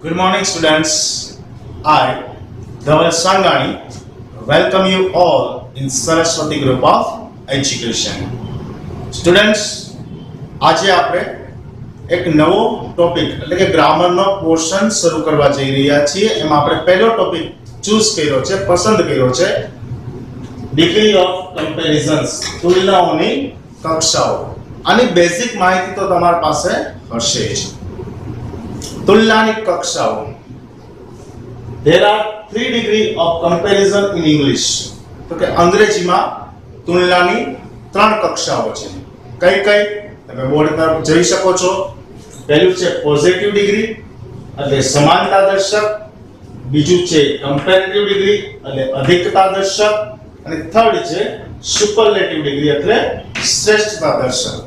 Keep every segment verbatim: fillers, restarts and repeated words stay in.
Good morning, students. I, Dhaval Sangani, welcome you all in Saraswati Group of Education. Students, આજે આપણે એક નવો topic એટલે કે ગ્રામરનો પોર્શન શરૂ કરવા જઈ રહ્યા છીએ. એમાં આપણે પહેલો ટોપિક ચૂઝ કર્યો છે, પસંદ કર્યો છે, ડિગ્રી ઓફ કમ્પેરિઝન્સ, તુલનાઓની કક્ષાઓ. આની બેઝિક માહિતી તો તમારી પાસે હશે જ. તુલનાની કક્ષાઓ. There are three degree of comparison in English. તો કે અંગ્રેજીમાં તુલનાની ત્રણ કક્ષાઓ છે. કઈ કઈ તમે બોર્ડ પર જોઈ શકો છો. પહેલું છે પોઝિટિવ ડિગ્રી એટલે સમાનતા દર્શક, બીજું છે કમ્પેરેટિવ ડિગ્રી એટલે અધિકતા દર્શક, અને થર્ડ છે સુપરલેટિવ ડિગ્રી એટલે શ્રેષ્ઠતા દર્શક.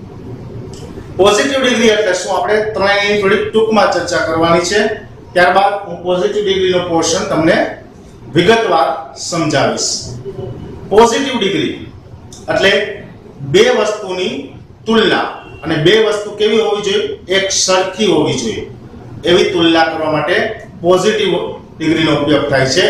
પોઝિટિવ ડિગ્રી એટલે શું, આપણે ત્રણેયની થોડી ટૂંકમાં ચર્ચા કરવાની છે. ત્યારબાદ હું પોઝિટિવ ડિગ્રીનો પોર્શન તમને વિગતવાર સમજાવીશ. પોઝિટિવ ડિગ્રી એટલે બે વસ્તુની તુલના, અને બે વસ્તુ કેવી હોવી જોઈએ, એક સરખી હોવી જોઈએ એવી તુલના કરવા માટે પોઝિટિવ ડિગ્રીનો ઉપયોગ થાય છે.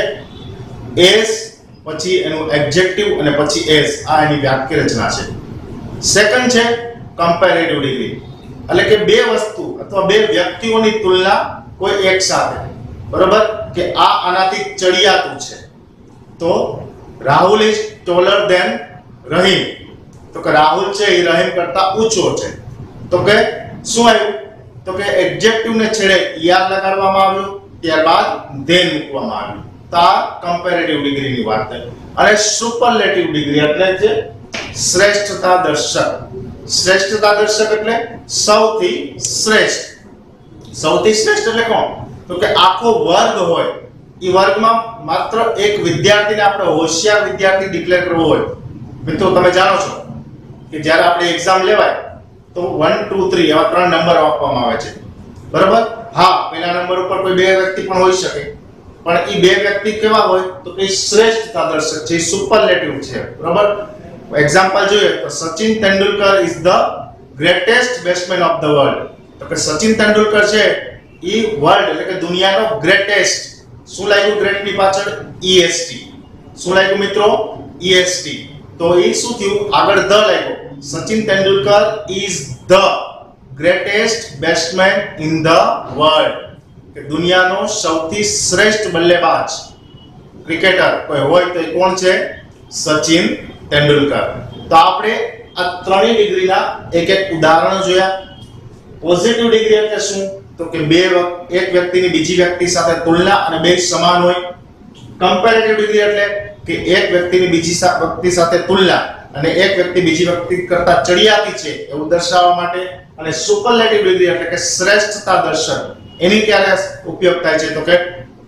એસ પછી એનું એડજેક્ટિવ અને પછી એસ, આ એની વાક્ય રચના છે. સેકન્ડ છે કમ્પેરેટિવ ડિગ્રી એટલે કે બે વસ્તુ અથવા બે વ્યક્તિઓની તુલના કોઈ એક સાથે, બરાબર, કે આ આનાથી ચડિયાતું છે તો Rahul is taller than Rahim, તો કે રાહુલ છે એ રહીમ કરતા ઊંચો છે. તો કે શું આવ્યું, તો કે એડજેક્ટિવ ને છેડે યાર લગાડવામાં આવ્યું, ત્યારબાદ ધેન મૂકવામાં આવ્યું. તો આ કમ્પેરેટિવ ડિગ્રીની વાત છે. અને સુપરલેટિવ ડિગ્રી એટલે છે શ્રેષ્ઠતા દર્શક. શ્રેષ્ઠતા દર્શક એટલે સૌથી શ્રેષ્ઠ. સૌથી શ્રેષ્ઠ એટલે કોણ, તો કે આખો વર્ગ હોય, એ વર્ગમાં માત્ર એક વિદ્યાર્થીને આપણે હોશિયાર વિદ્યાર્થી ડિક્લેર કરવો હોય. મિત્રો તમે જાણો છો કે જ્યારે આપણે એક્ઝામ લેવાય તો વન ટુ થ્રી એવા ત્રણ નંબર આપવામાં આવે છે, બરાબર. હા, પહેલા નંબર ઉપર કોઈ બે વ્યક્તિ પણ હોઈ શકે, પણ એ બે વ્યક્તિ કેવા હોય તો કે શ્રેષ્ઠતા દર્શક છે, સુપરલેટિવ છે, બરાબર. એક્ઝામ્પલ જોઈએ તો Sachin Tendulkar is the greatest batsman of the world. તો કે સચિન તેંડુલકર છે એ વર્લ્ડ એટલે કે દુનિયાનો ગ્રેટેસ્ટ. શું લાગ્યું ગ્રેટ ની પાછળ? ઈએસટી. શું લાગ્યું મિત્રો? ઈએસટી. તો એ શું થયું, આગળ ધ લાગ્યો. Sachin Tendulkar is the greatest batsman in the world, કે દુનિયાનો સૌથી શ્રેષ્ઠ બલ્લેબાજ ક્રિકેટર કોઈ હોય તો એ કોણ છે? સચિન તેંડુલકર. તો આપણે આ ત્રણેય ડિગ્રીના એક એક ઉદાહરણ જોયા. પોઝિટિવ ડિગ્રી એટલે શું, તો કે બે એક વ્યક્તિની બીજી વ્યક્તિ સાથે તુલના અને બે સમાન હોય. કમ્પેરેટિવ ડિગ્રી એટલે કે એક વ્યક્તિની બીજી વ્યક્તિ સાથે તુલના અને એક વ્યક્તિ બીજી વ્યક્તિ કરતા ચડિયાતી છે એવું દર્શાવવા માટે. અને સુપરલેટિવ ડિગ્રી એટલે કે શ્રેષ્ઠતા દર્શક, એની ક્યારે ઉપયોગ થાય છે તો કે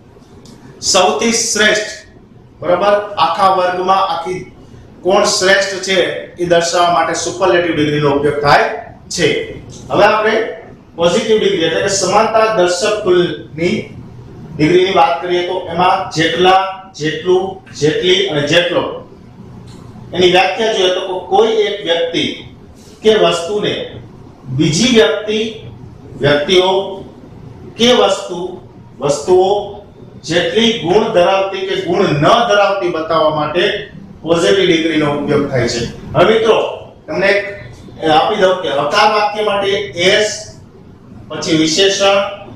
સૌથી શ્રેષ્ઠ, બરાબર, આખા વર્ગમાં આખી કોણ શ્રેષ્ઠ છે એ દર્શાવવા માટે સુપરલેટિવ ડિગ્રીનો ઉપયોગ થાય છે. હવે આપણે પોઝિટિવ ડિગ્રી એટલે કે સમાનતા દર્શક તુલની ડિગ્રીની વાત કરીએ તો એમાં જેટલા, જેટલું, જેટલી અને જેટલો એની વ્યાખ્યા જોઈએ તો કોઈ એક વ્યક્તિ કે વસ્તુને બીજી વ્યક્તિ, વ્યક્તિઓ કે વસ્તુ, વસ્તુઓ જેટલી ગુણ ધરાવતી કે ગુણ ન ધરાવતી બતાવવા માટે પોઝિટિવ ડિગ્રીનો ઉપયોગ થાય છે. હવે મિત્રો તમને એક આપી દઉં કે હકાર વાક્ય માટે એસ પછી વિશેષણ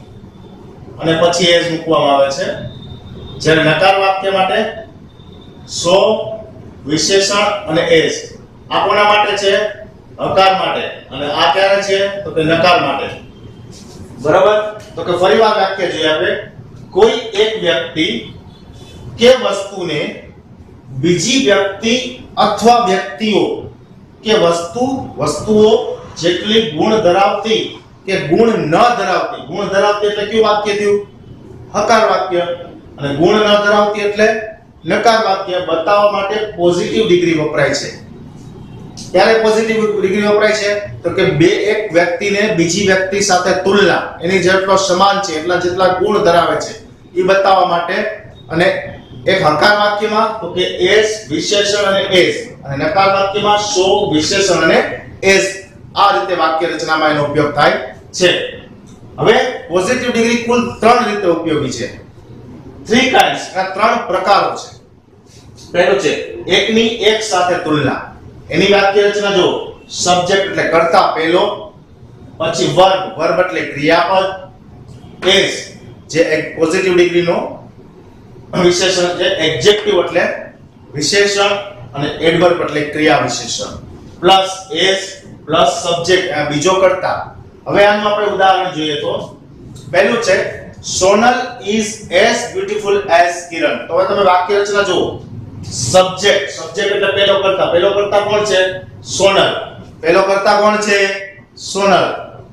અને પછી એસ મૂકવામાં આવે છે, જ્યારે નકાર વાક્ય માટે સો વિશેષણ અને એસ. આ કોના માટે છે? હકાર માટે. અને આ ક્યારે છે તો કે નકાર માટે, બરાબર. તો કે ફરીવાર વાક્ય જોઈએ આપણે. કોઈ એક વ્યક્તિ કે વસ્તુને બીજી વ્યક્તિ અથવા વ્યક્તિઓ કે વસ્તુ, વસ્તુઓ જેટલી ગુણ ધરાવતી કે ગુણ ન ધરાવતી, ગુણ ધરાવતી એટલે કયું વાક્ય થયું? હકાર વાક્ય. અને ગુણ ન ધરાવતી એટલે નકાર વાક્ય બતાવવા માટે પોઝિટિવ ડિગ્રી વપરાય છે. ત્યારે પોઝિટિવ ડિગ્રી વપરાય છે તો કે બે એક વ્યક્તિને બીજી વ્યક્તિ સાથે તુલના, એની જેટલો સમાન છે એટલા જેટલા ગુણ ધરાવે છે એ બતાવવા માટે. અને એક હકાર વાક્યમાં તો કે એસ વિશેષણ અને એસ, અને નકાર વાક્યમાં સો વિશેષણ અને એસ. આ રીતે વાક્ય રચનામાં એનો ઉપયોગ થાય છે. હવે પોઝિટિવ ડિગ્રી કુલ ત્રણ રીતે ઉપયોગી છે. થ્રી કાઇન્ડ્સ, આ ત્રણ પ્રકારો છે. પહેલો છે એકની એક સાથે તુલના. એની વાક્ય રચના જો સબ્જેક્ટ એટલે કર્તા પહેલો, પછી વર્બ, વર્બ એટલે ક્રિયાપદ, એઝ જે એક પોઝિટિવ ડિગ્રીનો વિશેષણ છે, એડજેક્ટિવ એટલે વિશેષણ અને એડવર્બ એટલે ક્રિયા વિશેષણ, પ્લસ એઝ પ્લસ સબ્જેક્ટ આ બીજો કર્તા. હવે આનું આપણે ઉદાહરણ જોઈએ તો પહેલું છે Sonal is as beautiful as Kiran. તો હવે તમે વાક્ય રચના જુઓ. સબ્જેક્ટ, સબ્જેક્ટ એટલે પહેલો કર્તા, પહેલો કર્તા કોણ છે? સોનલ. પહેલો કર્તા કોણ છે? સોનલ.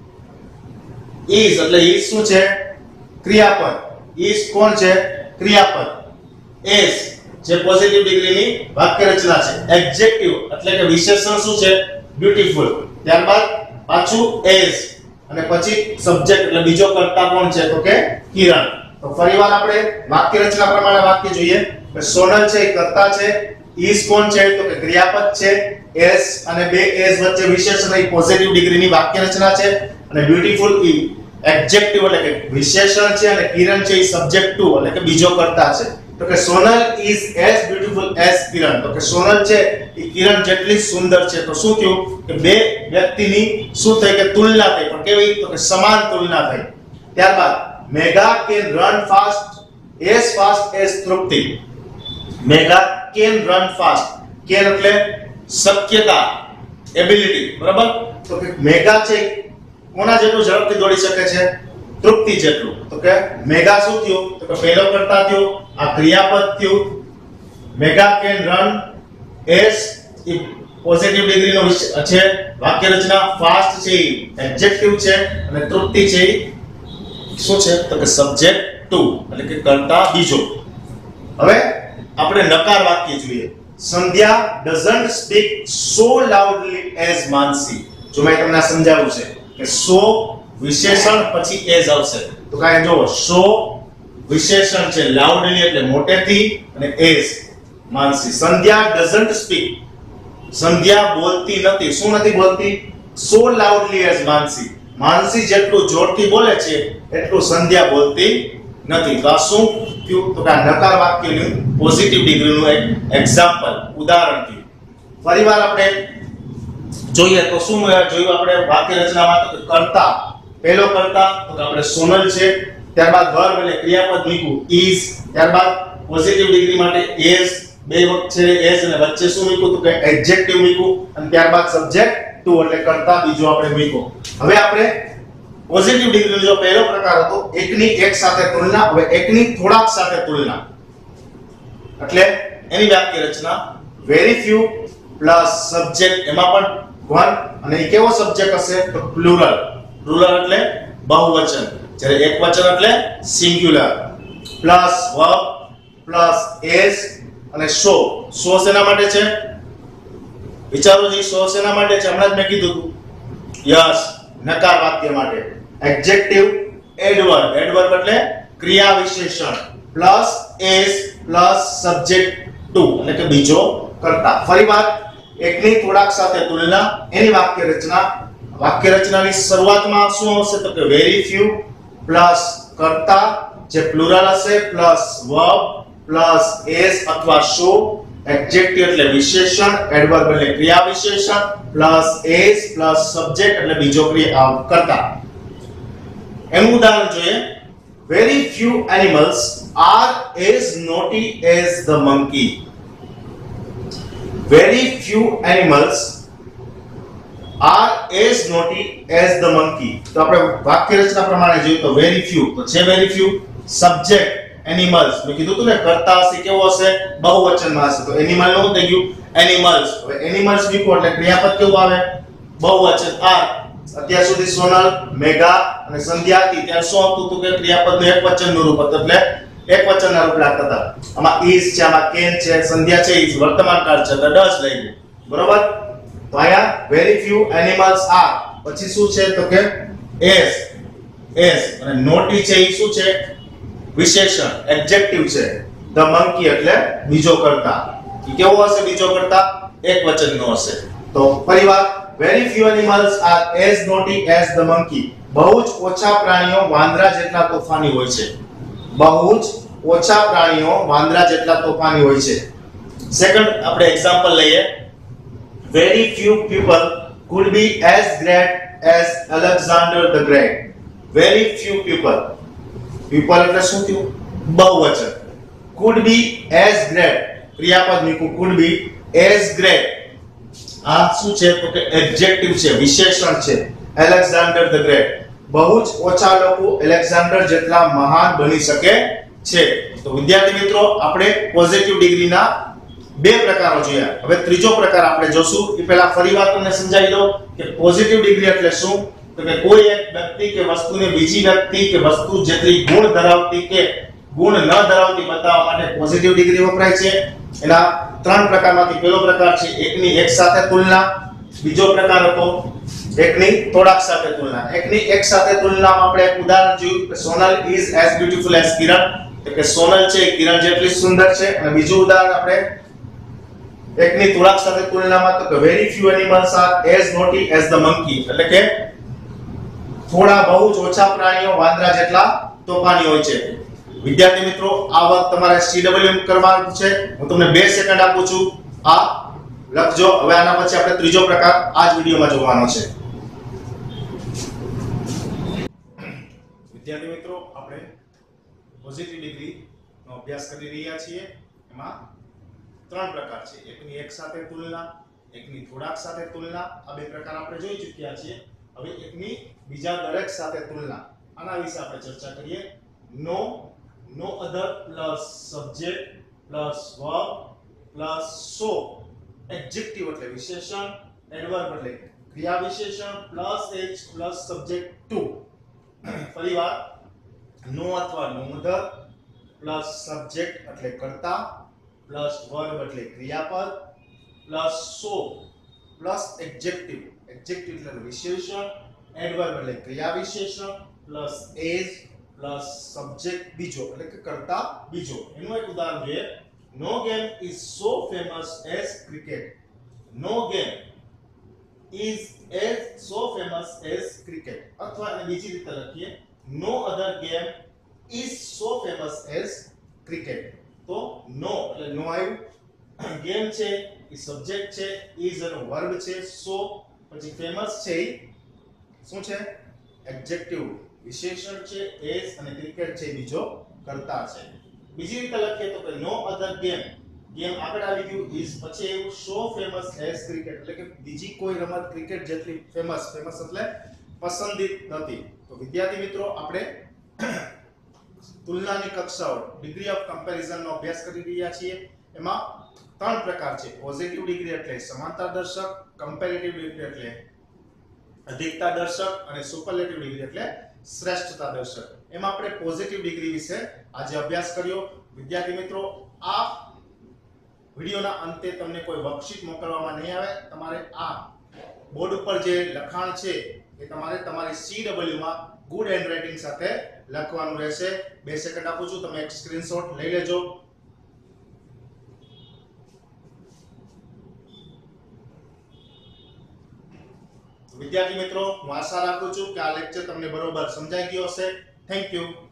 ઇઝ એટલે ઇઝ શું છે? ક્રિયાપદ. ઇઝ કોણ છે? ક્રિયાપદ. એઝ જે પોઝિટિવ ડિગ્રીની વાક્ય રચના છે. એડજેક્ટિવ એટલે કે વિશેષણ શું છે? બ્યુટીફુલ. ત્યારબાદ પાછું એઝ અને પછી સબ્જેક્ટ એટલે બીજો કર્તા કોણ છે? તો કે કિરણ. તો ફરીવાર આપણે વાક્ય રચના પ્રમાણે વાક્ય જોઈએ. સોનલ છે એ કર્તા છે, ઇઝ કોણ છે? તો કે ક્રિયાપદ છે, એઝ અને બે એઝ વચ્ચે વિશેષણ એ પોઝિટિવ ડિગ્રીની વાક્ય રચના છે, અને બ્યુટીફુલ ઈ એડજેક્ટિવ એટલે કે વિશેષણ છે, અને કિરણ છે એ સબ્જેક્ટ ટુ એટલે કે બીજો કર્તા છે. તો કે Sonal is as beautiful as Kiran. તો કે સોનલ છે એ કિરણ જેટલી સુંદર છે. તો શું થયું કે બે વ્યક્તિની શું થઈ કે તુલના થઈ, પણ કેવી? તો કે સમાન તુલના થઈ. ત્યારબાદ Megha can run fast as fast as Trupti. Megha can run fast. Can એટલે શક્યતા, એબિલિટી, બરાબર? તો કે મેઘા છે કોના જેટલું ઝડપથી દોડી શકે છે? તૃપ્તિ જેટલું. તો કે મેઘા શું થયું? તો કે પહેલો કર્તા થયું, આ ક્રિયાપદ થયું. મેઘા કેન રન એઝ એ પોઝિટિવ ડિગ્રીનો છે વાક્ય રચના. ફાસ્ટ છે એડજેક્ટિવ છે, અને તૃપ્તિ છે શું છે? તો કે સબ્જેક્ટ ટુ એટલે કે કર્તા બીજો. હવે આપણે નકાર વાક્ય જોઈએ. Sandhya doesn't speak so loudly as Mansi. જો મેં તમને સમજાવ્યું છે કે સો વિશેષણ પછી એઝ આવશે. તો કાંઈ જો સો વિશેષણ છે, લાઉડલી એટલે મોટેથી, અને as Mansi. Sandhya doesn't speak. સંધ્યા બોલતી નથી. શું નથી બોલતી? સો લાઉડલી એઝ માનસી. માનસી જેટલું જોરથી બોલે છે એટલું સંધ્યા બોલતી નથી. તો આ શું થયું? તો કે આ નકાર વાક્યનું પોઝિટિવ ડિગ્રીનું એક એક્ઝામ્પલ, ઉદાહરણ થયું. ફરીવાર આપણે જોઈએ તો શું જોયું આપણે વાક્ય રચનામાં? તો કર્તા પહેલો કર્તા તો કે આપણે સોનલ છે, ત્યારબાદ વર્બ એટલે ક્રિયાપદ મૂક્યું ઇઝ, ત્યારબાદ પોઝિટિવ ડિગ્રી માટે એઝ, બે વખત છે એઝ, અને વચ્ચે શું મૂક્યું? તો કે એડજેક્ટિવ મૂક્યું, અને ત્યારબાદ સબ્જેક્ટ ટુ એટલે કર્તા બીજો આપણે મૂક્યો. હવે આપણે પોઝિટિવ ડિગ્રીનો જો પહેલો પ્રકાર હતો એકની એક સાથે તુલના. હવે એકની થોડાક સાથે તુલના એટલે એની વાક્ય રચના વેરી ફ્યુ પ્લસ સબ્જેક્ટ, એમાં પણ વન, અને એ કેવો સબ્જેક્ટ હશે? તો પ્લુરલ. પ્લુરલ એટલે બહુવચન, જ્યારે એકવચન એટલે singular. Plus verb plus as અને સો. સો શેના માટે છે? વિચારો જી, સો શેના માટે છે? હમણાં જ મેં કીધું હતું. યસ, નકાર વાક્ય માટે. Adjective, adverb. એડવર્બ એટલે ક્રિયા વિશેષણ, plus as plus subject two એટલે કે બીજો કર્તા. ફરીવાર એકની થોડાક સાથે તુલના, એની વાક્ય રચના. વાક્ય રચનાની શરૂઆતમાં શું આવશે? તો કે વેરી ફ્યુ પ્લસ કર્તા જે પ્લુરલ હશે, પ્લસ વર્બ પ્લસ એઝ અથવા સો, એડજેક્ટિવ એટલે વિશેષણ, એડવર્બ એટલે ક્રિયા વિશેષણ, પ્લસ એઝ પ્લસ સબ્જેક્ટ એટલે બીજો ક્રિયા કર્તા. એનું ઉદાહરણ જોઈએ. Very few animals are as naughty as the monkey. Very few animals are as naughty as the monkey. તો આપણે વાક્ય રચના પ્રમાણે જોઈએ તો very few તો છે very few, સબ્જેક્ટ animals મેં કીધું હતું ને કર્તા હશે કેવો હશે? બહુવચનમાં હશે. તો એનિમલ નું થઈ ગયું animals. હવે animals લીખો એટલે ક્રિયાપદ કેવું આવે? બહુવચન are. અત્યાર સુધી સોનલ, મેઘા અને સંધ્યા હતી ત્યારે શું આવતું હતું કે ક્રિયાપદનું એકવચનનું રૂપ હતું, એટલે એક વચનના રૂપ લાગતા હતા. આમાં is છે, આમાં can છે, સંધ્યા છે, is વર્તમાન કાળ છે, એટલે does લઈ ગયું. બરોબર? તો આયા very few animals are. પછી શું છે? તો કે as. as અને naughty છે એ શું છે? વિશેષણ, એડજેક્ટિવ છે. the monkey એટલે બીજો કર્તા. એ કેવો હશે બીજો કર્તા? એક વચનનો હશે. તો ફરીવાર very few animals are as naughty as the monkey. બહુ જ ઓછા પ્રાણીઓ વાંદરા જેટલા તોફાની હોય છે. બહુ જ ઓછા પ્રાણીઓ વાંદરા જેટલા તોફાની હોય છે. સેકન્ડ આપણે એક્ઝામ્પલ લઈએ. Very few people could be as great as Alexander the Great. Very few people. People એટલે શું થયું? બહુવચન. Could be as great. ક્રિયાપદ મૂક્યું could be as great. આ શું છે તો કે એડજેક્ટિવ છે, વિશેષણ છે. Alexander the Great. બહુ જ ઓછા લોકો એલેક્ઝાન્ડર જેટલા મહાન બની શકે છે. તો વિદ્યાર્થી મિત્રો આપણે પોઝિટિવ ડિગ્રીના બે પ્રકારો જોયા. હવે ત્રીજો પ્રકાર આપણે જોશું. એ પહેલા ફરીવાર તમને સમજાવી દઉં કે પોઝિટિવ ડિગ્રી એટલે શું. તો કે કોઈ એક વ્યક્તિ કે વસ્તુને બીજી વ્યક્તિ કે વસ્તુ જેટલી ગુણ ધરાવતી કે ગુણ ન ધરાવતી બતાવવા માટે પોઝિટિવ ડિગ્રી વપરાય છે. એના ત્રણ પ્રકારમાંથી પહેલો પ્રકાર છે એકની એક સાથે તુલના. બીજો પ્રકાર હતો એકની થોડાક સાથે તુલના. એકની એક સાથે તુલનામાં આપણે એક ઉદાહરણ જોયું કે Sonal is as beautiful as Kiran. એટલે કે સોનલ છે કિરણ જેટલી સુંદર છે. અને બીજું ઉદાહરણ આપણે એકની થોડાક સાથે તુલનામાં તો કે very few animals are as naughty as the monkey. એટલે કે થોડા બહુ જ ઓછા પ્રાણીઓ વાંદરા જેટલા તોફાની હોય છે. વિદ્યાર્થી મિત્રો આ વર્ક તમારે સીડબ્લ્યુએમ કરવાનું છે. હું તમને બે સેકન્ડ આપું છું. આ લખજો. હવે આના પછી આપણે ત્રીજો પ્રકાર આ જ વિડિયોમાં જોવાનો છે. વિદ્યાર્થી મિત્રો આપણે પોઝિટિવ ડિગ્રી નો અભ્યાસ કરી રહ્યા છીએ. એમાં ત્રણ પ્રકાર છે. એકની એક સાથે તુલના, એકની થોડાક સાથે તુલના. આ બે પ્રકાર આપણે જોઈ ચૂક્યા છીએ. હવે એકની બીજા દરેક સાથે તુલના. આના વિશે આપણે ચર્ચા કરીએ. No no other plus subject plus verb plus so. Adjective એટલે વિશેષણ, એડવર્બ એટલે ક્રિયા વિશેષણ plus as plus subject two. ફરીવાર નો અથવા નો અધર પ્લસ સબ્જેક્ટ એટલે કર્તા પ્લસ વર્બ એટલે ક્રિયાપદ plus so plus adjective. Adjective એટલે વિશેષણ, એડવર્બ એટલે ક્રિયા વિશેષણ પ્લસ એજ પ્લસ સબ્જેક્ટ બીજો એટલે કે કર્તા બીજો. એનું એક ઉદાહરણ જોઈએ. No game is so famous as cricket. No game is as so famous as cricket. અથવા એને બીજી રીતે લખીએ. No other game is so famous as cricket. તો નો એટલે નો આવ્યું. ગેમ છે એ સબ્જેક્ટ છે, ઇઝ એનો વર્બ છે, સો પછી ફેમસ છે એ શું છે? એડજેક્ટિવ વિશેષણ છે, એઝ અને ક્રિકેટ છે બીજો કર્તા છે. બીજી રીતે લખીએ તો કે નો અધર ગેમ. ગેમ આગળ આવી ગયું ઇઝ પછી એવું સો ફેમસ એઝ ક્રિકેટ. એટલે કે બીજી કોઈ રમત ક્રિકેટ જેટલી ફેમસ. ફેમસ એટલે પસંદિત નથી. તો વિદ્યાર્થી મિત્રો આપણે તુલનાની કક્ષાઓ ડિગ્રી ઓફ કમ્પેરિઝન નો અભ્યાસ કરી રહ્યા છીએ. એમાં ત્રણ પ્રકાર છે. પોઝિટિવ ડિગ્રી એટલે સમાનતા દર્શક, કમ્પેરેટિવ ડિગ્રી એટલે અધિકતા દર્શક અને સુપરલેટિવ ડિગ્રી એટલે શ્રેષ્ઠતા દર્શક. એમાં આપણે પોઝિટિવ ડિગ્રી વિશે આજે અભ્યાસ કર્યો. વિદ્યાર્થી મિત્રો આ વિડિયોના અંતે તમને કોઈ વર્કશીટ મોકલવામાં નહીં આવે. તમારે આ બોર્ડ ઉપર જે લખાણ છે એ તમારે તમારી સીડબ્લ્યુ માં ગુડ હેન્ડરાઇટિંગ સાથે લખવાનું રહેશે. બે સેકન્ડ આપું છું, તમે એક સ્ક્રીનશોટ લઈ લેજો. વિદ્યાર્થી મિત્રો હું આશા રાખું છું કે આ લેક્ચર તમને બરોબર સમજાઈ ગયો હશે. Thank you.